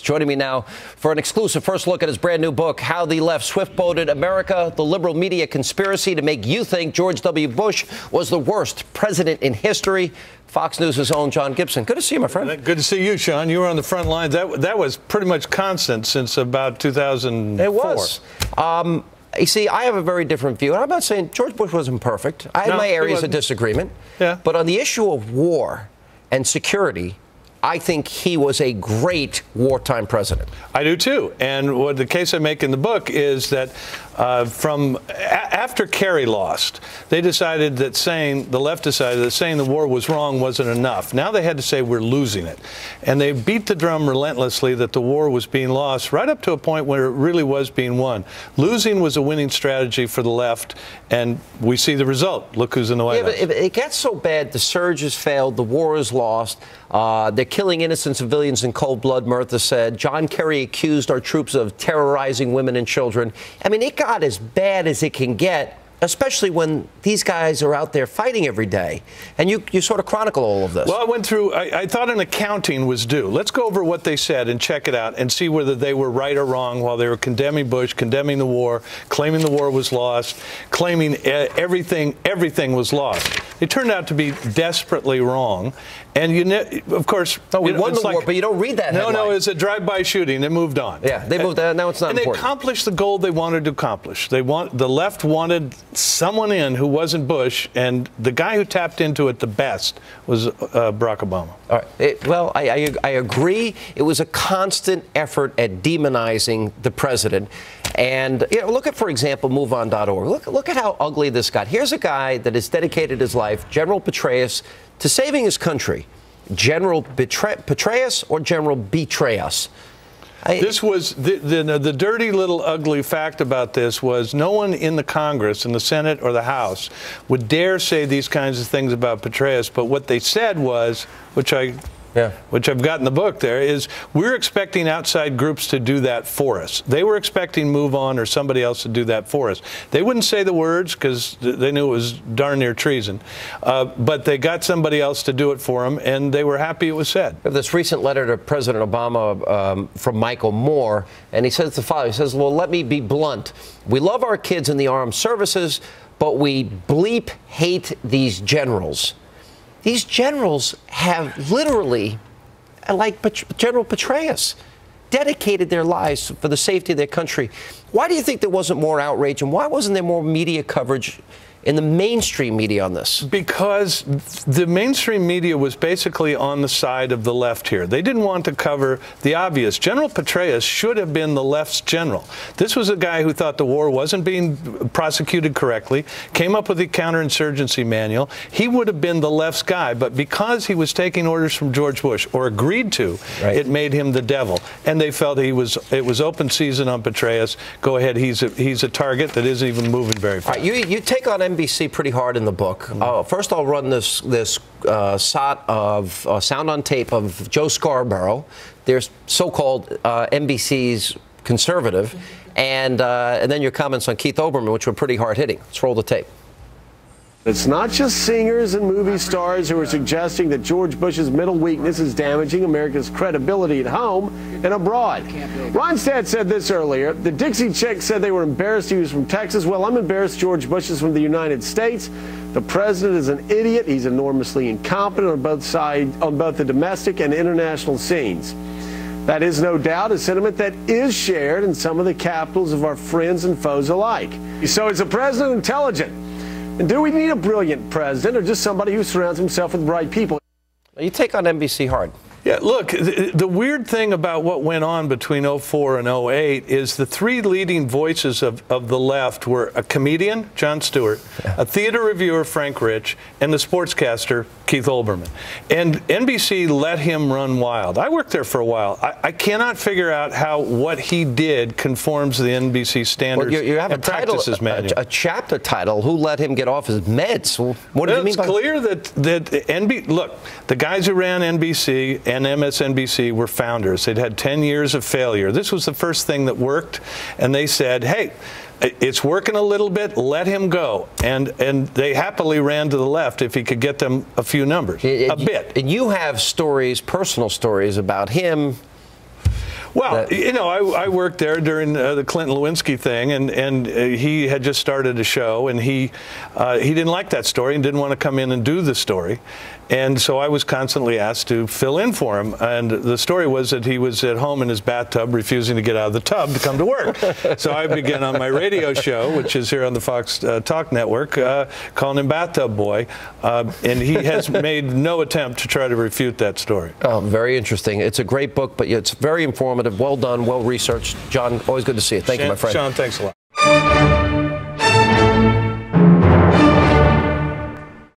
joining me now for an exclusive first look at his brand new book, How the Left Swift-Boated America, the Liberal Media Conspiracy to Make You Think George W. Bush was the worst president in history. Fox News' own John Gibson. Good to see you, my friend. Good to see you, Sean. You were on the front lines. That was pretty much constant since about 2004. It was. You see, I have a very different view. And I'm not saying George Bush wasn't perfect. I had my areas of disagreement. Yeah. But on the issue of war and security, I think he was a great wartime president. I do too. And what the case I make in the book is that after Kerry lost, they decided that the left decided that saying the war was wrong wasn't enough. Now they had to say we're losing it. And they beat the drum relentlessly that the war was being lost right up to a point where it really was being won. Losing was a winning strategy for the left, and we see the result. Look who's in the White House. But it gets so bad, the surge has failed, the war is lost, they're killing innocent civilians in cold blood, Murtha said. John Kerry accused our troops of terrorizing women and children. I mean, it got as bad as it can get, especially when these guys are out there fighting every day. And you sort of chronicle all of this. Well, I went through, I thought an accounting was due. Let's go over what they said and check it out and see whether they were right or wrong while they were condemning Bush, condemning the war, claiming the war was lost, claiming everything was lost. They turned out to be desperately wrong. And, of course, we won the war, but you don't read that headline. No, it's a drive-by shooting. They moved on. Yeah, they moved on. Now it's not important. And they accomplished the goal they wanted to accomplish. The left wanted someone in who wasn't Bush, and the guy who tapped into it the best was Barack Obama. All right. Well, I agree. It was a constant effort at demonizing the president. And look at, for example, MoveOn.org. Look at how ugly this got. Here's a guy that has dedicated his life, General Petraeus, to saving his country. General Petraeus or General Betray Us? This was the dirty little ugly fact about this was no one in the Congress, in the Senate or the House, would dare say these kinds of things about Petraeus. But what they said was, which I've got in the book there, is we're expecting outside groups to do that for us. They were expecting Move On or somebody else to do that for us. They wouldn't say the words because they knew it was darn near treason. But they got somebody else to do it for them, and they were happy it was said. This recent letter to President Obama from Michael Moore, and he says the following. He says, well, let me be blunt. We love our kids in the armed services, but we bleep hate these generals. These generals have literally, like General Petraeus, dedicated their lives for the safety of their country. Why do you think there wasn't more outrage, and why wasn't there more media coverage in the mainstream media on this? Because the mainstream media was basically on the side of the left here. They didn't want to cover the obvious. General Petraeus should have been the left's general. This was a guy who thought the war wasn't being prosecuted correctly, came up with the counterinsurgency manual. He would have been the left's guy, but because he was taking orders from George Bush, or agreed to, it made him the devil. And they felt it was open season on Petraeus. Go ahead, he's a target that isn't even moving very fast. All right, you take on NBC pretty hard in the book. First, I'll run this shot of sound on tape of Joe Scarborough, their so-called NBC's conservative, and then your comments on Keith Olbermann, which were pretty hard-hitting. Let's roll the tape. It's not just singers and movie stars who are suggesting that George Bush's mental weakness is damaging America's credibility at home and abroad. Ronstadt said this earlier. The Dixie Chicks said they were embarrassed he was from Texas. Well, I'm embarrassed George Bush is from the United States. The president is an idiot. He's enormously incompetent on both sides, on both the domestic and international scenes. That is no doubt a sentiment that is shared in some of the capitals of our friends and foes alike. So is the president intelligent? And do we need a brilliant president or just somebody who surrounds himself with bright people? You take on NBC hard. Yeah, look, the weird thing about what went on between 2004 and 2008 is the three leading voices of the left were a comedian, Jon Stewart, a theater reviewer, Frank Rich, and the sportscaster, Keith Olbermann. And NBC let him run wild. I worked there for a while. I cannot figure out how what he did conforms to the NBC standards and practices manual. A chapter title, Who Let Him Get Off His Meds? What do you mean by It's clear that look, the guys who ran NBC and MSNBC were founders. They'd had 10 years of failure. This was the first thing that worked, and they said, hey, it's working a little bit, let him go. And they happily ran to the left if he could get them a few numbers, a bit. And you have stories, personal stories about him. Well, you know, I worked there during the Clinton-Lewinsky thing, and he had just started a show, and he didn't like that story and didn't want to come in and do the story. And so I was constantly asked to fill in for him. And the story was that he was at home in his bathtub refusing to get out of the tub to come to work. So I began on my radio show, which is here on the Fox Talk Network, calling him Bathtub Boy. And he has made no attempt to try to refute that story. Oh, very interesting. It's a great book, but it's very informative, well done, well researched. John, always good to see you. Thank you, my friend. Sean, thanks a lot.